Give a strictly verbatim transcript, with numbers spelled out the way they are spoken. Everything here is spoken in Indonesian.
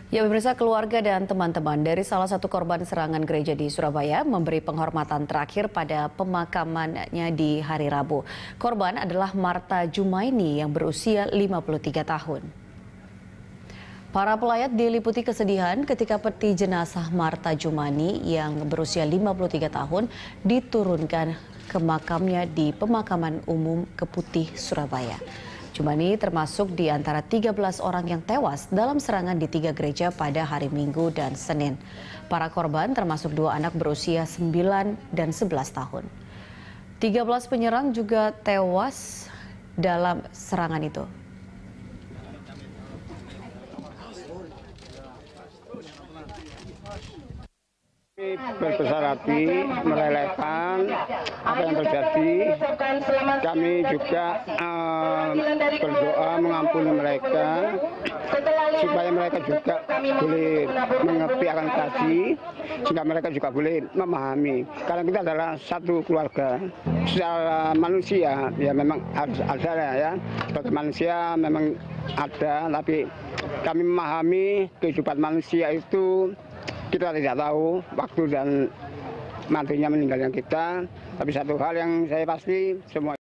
Ya, pemirsa, keluarga dan teman-teman dari salah satu korban serangan gereja di Surabaya memberi penghormatan terakhir pada pemakamannya di hari Rabu. Korban adalah Marta Jumaini yang berusia lima puluh tiga tahun. Para pelayat diliputi kesedihan ketika peti jenazah Marta Jumaini yang berusia lima puluh tiga tahun diturunkan ke makamnya di Pemakaman Umum Keputih, Surabaya. Jumaini termasuk di antara tiga belas orang yang tewas dalam serangan di tiga gereja pada hari Minggu dan Senin. Para korban termasuk dua anak berusia sembilan dan sebelas tahun. tiga belas penyerang juga tewas dalam serangan itu. Berbesar hati merelakan apa yang terjadi. Kami juga uh, berdoa mengampuni mereka supaya mereka juga boleh mengerti akan kasih, sehingga mereka juga boleh memahami. Karena kita adalah satu keluarga. Secara manusia ya memang harus ada ya. Sebagai manusia memang ada, tapi kami memahami kehidupan manusia itu. Kita tidak tahu waktu dan matinya meninggalnya kita, tapi satu hal yang saya pasti semua